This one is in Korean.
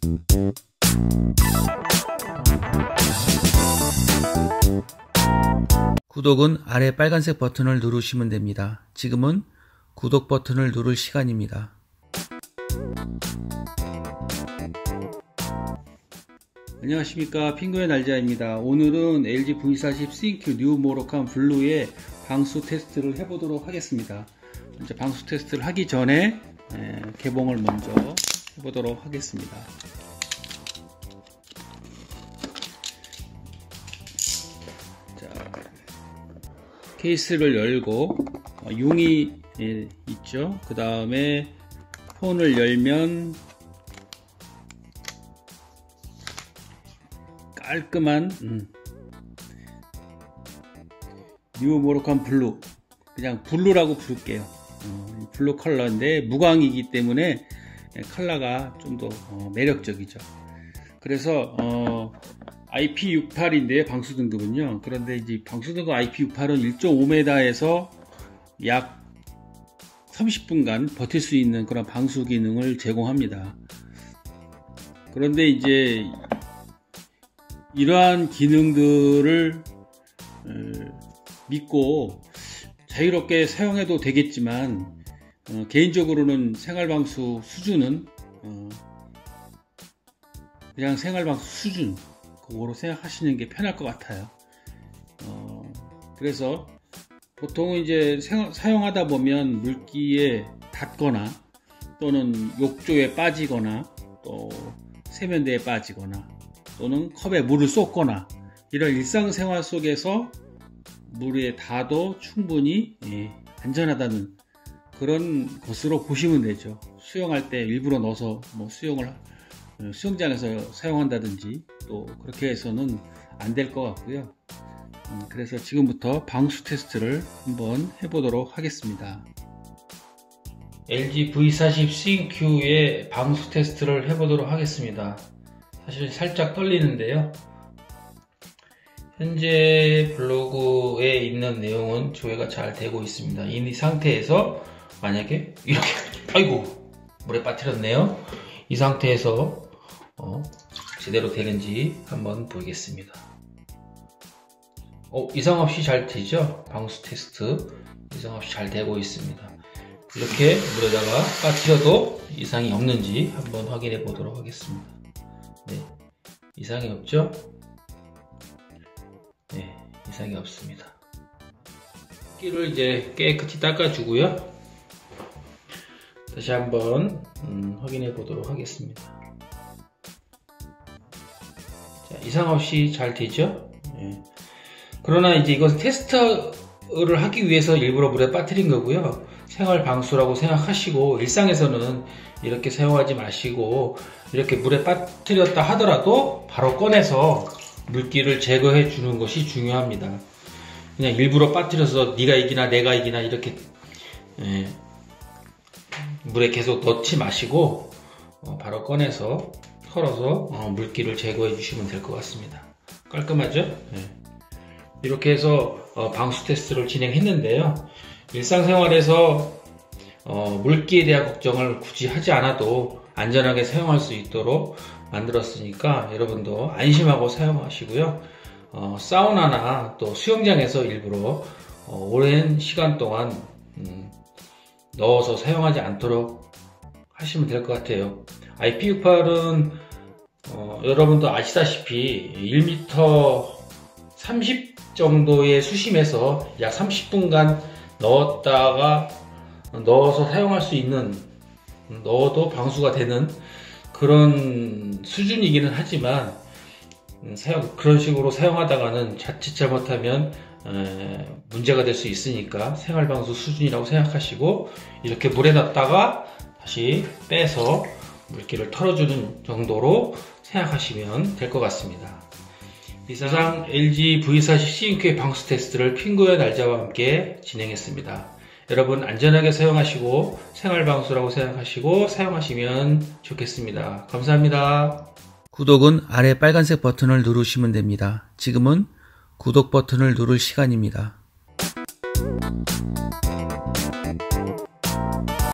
구독은 아래 빨간색 버튼을 누르시면 됩니다. 지금은 구독 버튼을 누를 시간입니다. 안녕하십니까, 핑구의 날짜입니다. 오늘은 LG V40 스윙큐 뉴 모로칸 블루의 방수 테스트를 해보도록 하겠습니다. 이제 방수 테스트를 하기 전에 개봉을 먼저 해보도록 하겠습니다. 자, 케이스를 열고 용이 있죠. 그 다음에 폰을 열면 깔끔한 뉴 모로칸 블루, 그냥 블루라고 부를게요. 블루 컬러인데 무광이기 때문에 컬러가 좀 더 매력적이죠. 그래서 IP68인데 방수 등급은요. 그런데 이제 방수 등급 IP68은 1.5m에서 약 30분간 버틸 수 있는 그런 방수 기능을 제공합니다. 그런데 이제 이러한 기능들을 믿고 자유롭게 사용해도 되겠지만 개인적으로는 생활방수 수준은 그냥 생활방수 수준 그거로 생각하시는 게 편할 것 같아요. 그래서 보통은 이제 사용하다 보면 물기에 닿거나 또는 욕조에 빠지거나 또 세면대에 빠지거나 또는 컵에 물을 쏟거나 이런 일상생활 속에서 물에 닿아도 충분히 안전하다는 그런 것으로 보시면 되죠. 수영할 때 일부러 넣어서 뭐 수영장에서 사용한다든지 또 그렇게 해서는 안 될 것 같고요. 그래서 지금부터 방수 테스트를 한번 해보도록 하겠습니다. LG V40 스윙큐의 방수 테스트를 해보도록 하겠습니다. 사실 살짝 떨리는데요. 현재 블로그에 있는 내용은 조회가 잘 되고 있습니다. 이 상태에서 만약에 이렇게 아이고 물에 빠뜨렸네요. 이 상태에서 제대로 되는지 한번 보겠습니다. 이상 없이 잘 되죠? 방수 테스트 이상 없이 잘 되고 있습니다. 이렇게 물에다가 빠뜨려도 이상이 없는지 한번 확인해 보도록 하겠습니다. 네, 이상이 없죠? 네, 이상이 없습니다. 끼를 이제 깨끗이 닦아주고요. 다시 한번 확인해 보도록 하겠습니다. 자, 이상 없이 잘 되죠? 네. 그러나 이제 이것은 테스트를 하기 위해서 일부러 물에 빠뜨린 거고요. 생활 방수라고 생각하시고 일상에서는 이렇게 사용하지 마시고 이렇게 물에 빠뜨렸다 하더라도 바로 꺼내서 물기를 제거해 주는 것이 중요합니다. 그냥 일부러 빠뜨려서 네가 이기나 내가 이기나 이렇게 물에 계속 넣지 마시고 바로 꺼내서 털어서 물기를 제거해 주시면 될 것 같습니다. 깔끔하죠? 네. 이렇게 해서 방수 테스트를 진행했는데요. 일상생활에서 물기에 대한 걱정을 굳이 하지 않아도 안전하게 사용할 수 있도록 만들었으니까 여러분도 안심하고 사용하시고요. 사우나나 또 수영장에서 일부러 오랜 시간 동안 넣어서 사용하지 않도록 하시면 될 것 같아요. IP68은 여러분도 아시다시피 1m 30 정도의 수심에서 약 30분간 넣어서 사용할 수 있는, 넣어도 방수가 되는 그런 수준이기는 하지만 그런 식으로 사용하다가는 자칫 잘못하면 문제가 될 수 있으니까 생활방수 수준이라고 생각하시고 이렇게 물에 놨다가 다시 빼서 물기를 털어주는 정도로 생각하시면 될 것 같습니다. 이상 LG V40 스윙큐의 방수 테스트를 핑구의 날짜와 함께 진행했습니다. 여러분 안전하게 사용하시고 생활방수라고 생각하시고 사용하시면 좋겠습니다. 감사합니다. 구독은 아래 빨간색 버튼을 누르시면 됩니다. 지금은 구독 버튼을 누를 시간입니다.